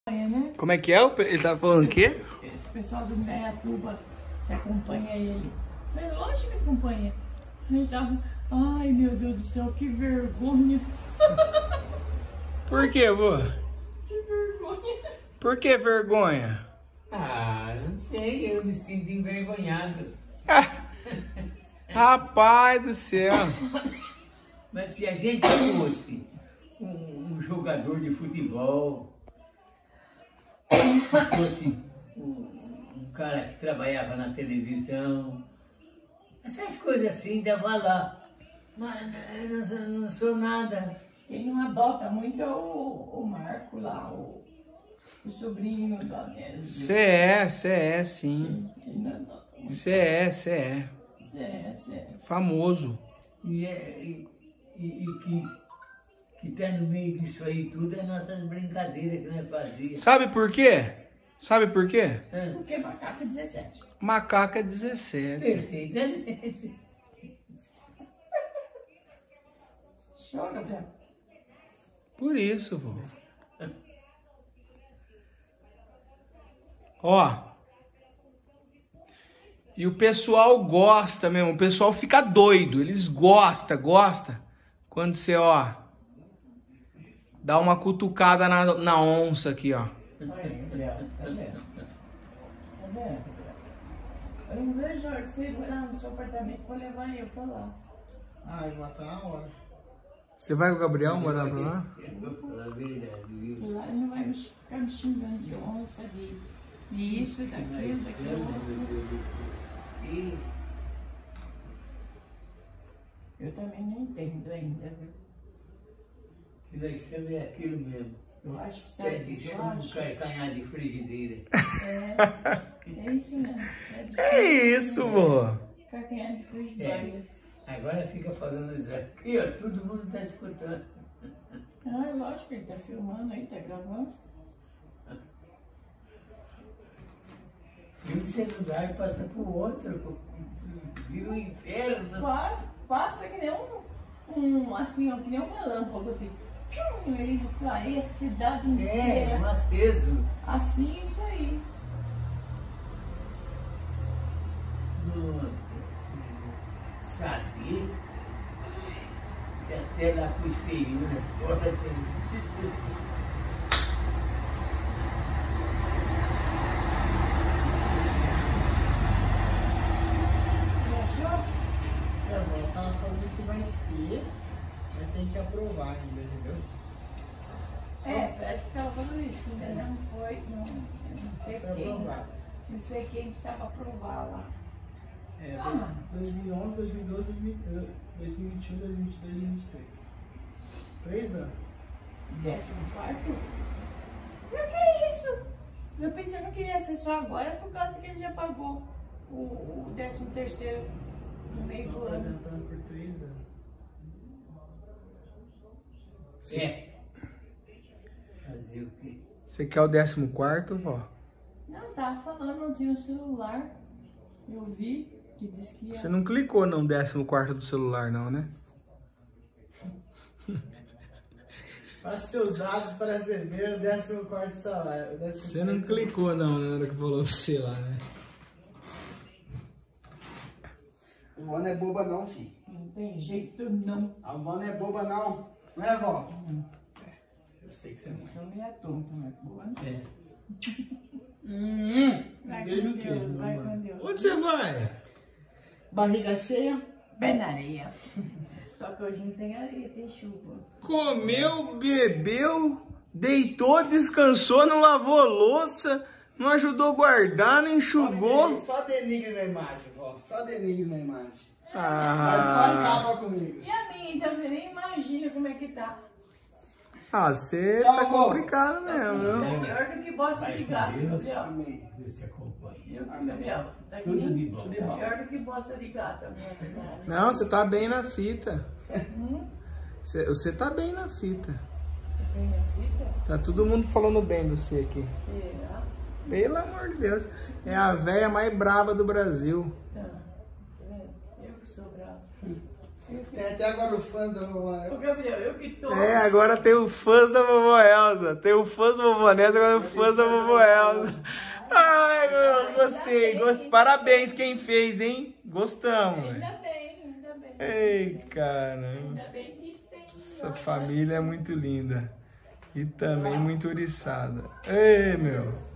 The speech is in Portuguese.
Né? Como é que é? Ele tá falando o quê? O pessoal do Indaiatuba, você acompanha ele. Mas lógico que acompanha. Ele tava, ai meu Deus do céu, que vergonha. Por quê, vô? Que vergonha. Por que vergonha? Ah, não sei, eu me sinto envergonhado. Rapaz do céu. Mas se a gente fosse um jogador de futebol, se fosse um cara que trabalhava na televisão, essas coisas assim dava lá. Mas eu não sou nada. Quem não adota muito é o Marco lá, o sobrinho da Nélia. Cê é, sim. Ele não adota muito. Cê é. Famoso. E que tá no meio disso aí tudo é nossas brincadeiras que nós fazíamos. Sabe por quê? Sabe por quê? Porque macaco é 17. Macaca é 17. Perfeitamente. Show, Gabriel. Por isso, vô. Ó. E o pessoal gosta mesmo. O pessoal fica doido. Eles gostam. Quando você, ó, dá uma cutucada na onça aqui, ó. Olha, Gabriel, tá vendo? Tá vendo? Eu não vejo a hora que você ir lá no seu apartamento pra levar eu pra lá. Ah, eu vou até na hora. Você vai com o Gabriel morar pra lá? Eu vou falar a verdade, viu? Lá ele não vai ficar me xingando de onça, de isso, daquilo, daquilo. E Eu também não entendo ainda, viu? que nós estamos é aquilo mesmo. Eu acho que É sabe, de eu chumbo, acho. carcanhar de frigideira. É isso mesmo. É isso, vô. Carcanhar de frigideira. Agora fica falando isso aqui, ó, todo mundo está escutando. Ah, lógico que ele tá filmando aí, tá gravando. E um celular passa pro outro, vira um inferno. Claro, passa que nem assim, ó, que nem um relâmpago, assim. Tchum, ele clareia a cidade É, inteira. aceso. Assim, é isso aí. Nossa, saber que até lá pro exterior, fora tem. Você achou? É, vó, tava falando que vai ter, mas tem que aprovar ainda, entendeu? É, parece que tava falando isso, que ainda não foi, não sei Foi quem. aprovado. Não sei quem precisava aprovar lá. É, Ah. 2011, 2012, 2021, 2022, 2023. 3 anos. 14º? Por que isso? Eu pensando que ia ser só agora por causa que ele já pagou o 13º no meio Estão do ano. apresentando por 3 anos. É. Fazer o quê? Você quer o 14º, vó? Não, tava falando, não tinha o celular. Eu vi que disse que ia. Você não clicou no 14º do celular, não, né? Passe seus dados para receber o 14º salário. Você não clicou, não, na hora que falou pra você lá, né? A vó não é boba não, filho. Não tem jeito, não. A vó não é boba não. Não é, vó? Eu sei que você Eu não é. sou meia tonta, mas boa não. É. Vai Beijo com no Deus, queijo, vai meu com amor. Deus. Onde você vai? Barriga cheia? Pé na areia. Só que hoje não tem areia, tem chuva. Comeu, bebeu, deitou, descansou, não lavou louça, não ajudou a guardar, não enxugou. Só denigre na imagem, vó. Só denigre na imagem. Mas só Ah, acaba comigo. E a minha, então você nem imagina como é que tá. você Tchau, tá vó. complicado mesmo, viu? Tá pior do que bosta Vai de com gato, Deus. Gabriel. Amém. Deus te acompanha. Viu, Gabriel? Tá aqui. Tudo de bom. É pior do que bosta de gato, minha. Não, você tá bem na fita. Hum? Você tá bem na fita. Tem minha filha? Tá todo mundo falando bem de você aqui. Será? Pelo amor de Deus. É a véia mais braba do Brasil. Tá. Tá vendo? Eu que sou bravo. Tem até agora os fãs da vovó Ô, Elza. Gabriel, eu que tô. É, agora tem o fãs da vovó Elza. Tem o fãs da vovó Nésia, agora o fãs da vovó Elza. Ai, meu, gostei. Parabéns quem fez, hein? Gostamos. Ainda bem, ainda bem. Ei, caramba. Ainda bem que tem. Essa família é muito linda. E também muito oriçada. Ei, meu.